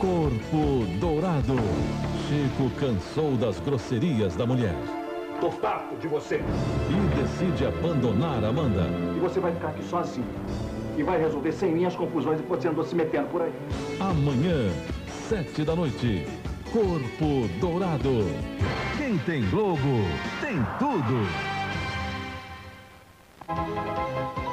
Corpo Dourado. Chico cansou das grosserias da mulher. Tô farto de você. E decide abandonar Amanda. E você vai ficar aqui sozinho. E vai resolver sem mim as confusões que você andou se metendo por aí. Amanhã, 7 da noite. Corpo Dourado. Quem tem Globo, tem tudo.